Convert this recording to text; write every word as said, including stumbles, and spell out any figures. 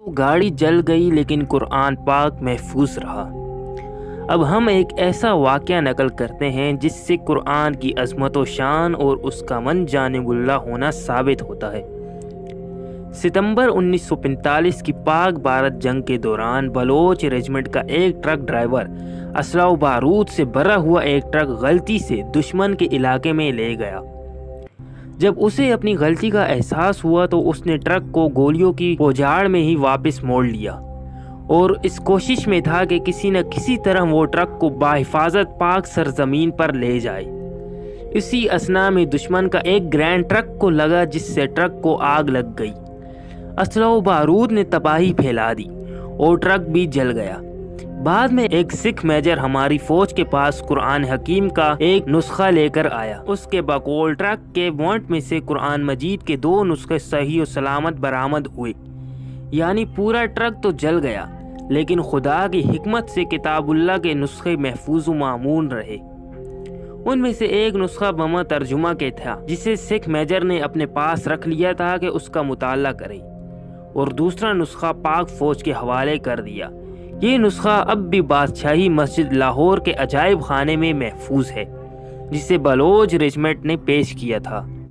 گاڑی جل گئی لیکن قرآن پاک محفوظ رہا۔ اب ہم ایک ایسا واقعہ نقل کرتے ہیں جس سے قرآن کی عظمت و شان اور اس کا من جانب اللہ ہونا ثابت ہوتا ہے۔ ستمبر انیس سو پینتالیس کی پاک بھارت جنگ کے دوران بلوچ ریجمنٹ کا ایک ٹرک ڈرائیور اسلحہ و بارود سے بھرا ہوا ایک ٹرک غلطی سے دشمن کے علاقے میں لے گیا۔ جب اسے اپنی غلطی کا احساس ہوا تو اس نے ٹرک کو گولیوں کی پوجاڑ میں ہی واپس موڑ لیا اور اس کوشش میں تھا کہ کسی نہ کسی طرح وہ ٹرک کو بحفاظت پاک سرزمین پر لے جائے۔ اسی اثناء میں دشمن کا ایک گرینڈ ٹرک کو لگا جس سے ٹرک کو آگ لگ گئی۔ اسلحہ و بارود نے تباہی پھیلا دی اور ٹرک بھی جل گیا۔ بعد میں ایک سکھ میجر ہماری فوج کے پاس قرآن حکیم کا ایک نسخہ لے کر آیا۔ اس کے بقول ٹرک کے بونٹ میں سے قرآن مجید کے دو نسخے صحیح و سلامت برآمد ہوئے، یعنی پورا ٹرک تو جل گیا لیکن خدا کی حکمت سے کتاب اللہ کے نسخے محفوظ و معمون رہے۔ ان میں سے ایک نسخہ بما ترجمہ کے تھا جسے سکھ میجر نے اپنے پاس رکھ لیا تھا کہ اس کا مطالعہ کرے، اور دوسرا نسخہ پاک فوج کے حوالے کر دیا۔ یہ نسخہ اب بھی بادشاہی مسجد لاہور کے عجائب خانے میں محفوظ ہے جسے بلوچ ریجمنٹ نے پیش کیا تھا۔